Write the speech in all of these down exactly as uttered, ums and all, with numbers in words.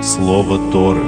Слово Торы.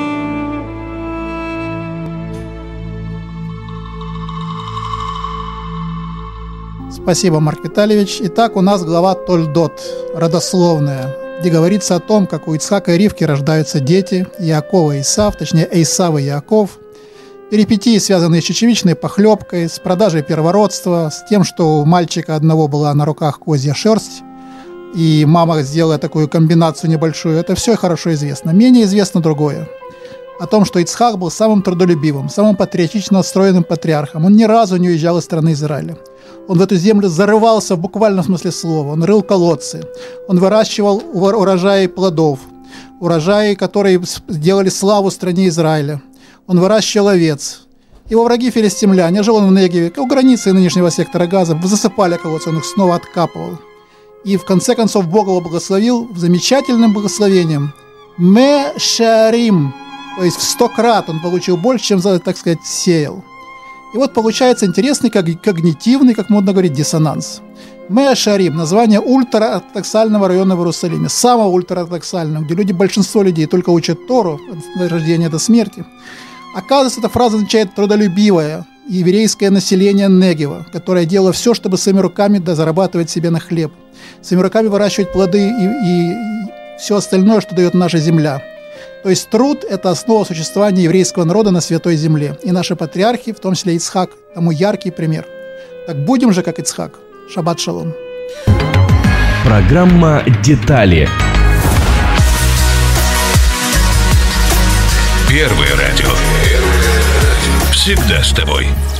Спасибо, Марк Витальевич. Итак, у нас глава Тольдот, родословная, где говорится о том, как у Ицхака и Ривки рождаются дети, Иакова и Исав, точнее Эйсав и Иаков, перипетии, связанные с чечевичной похлебкой, с продажей первородства, с тем, что у мальчика одного была на руках козья шерсть, и мама сделала такую комбинацию небольшую. Это все хорошо известно. Менее известно другое. О том, что Ицхак был самым трудолюбивым, самым патриотично настроенным патриархом. Он ни разу не уезжал из страны Израиля. Он в эту землю зарывался в буквальном смысле слова. Он рыл колодцы. Он выращивал урожаи плодов, урожаи, которые сделали славу стране Израиля. Он выращивал овец. Его враги филистимляне, жил он в Негеве, у границы нынешнего сектора Газа, засыпали колодцы, он их снова откапывал. И в конце концов Бог его благословил замечательным благословением. Ме-шарим. То есть в сто крат он получил больше, чем, так сказать, сеял. И вот получается интересный когнитивный, как модно говорить, диссонанс. Меа-Шарим, название ультраортодоксального района в Иерусалиме, самого ультраортодоксального, где люди, большинство людей только учат Тору от рождения до смерти. Оказывается, эта фраза означает трудолюбивое еврейское население Негева, которое делало все, чтобы своими руками да, зарабатывать себе на хлеб, своими руками выращивать плоды и, и, и все остальное, что дает наша земля. То есть труд – это основа существования еврейского народа на Святой Земле. И наши патриархи, в том числе Ицхак, тому яркий пример. Так будем же, как Ицхак. Шаббат шалом. Программа «Детали». Первое радио. Всегда с тобой.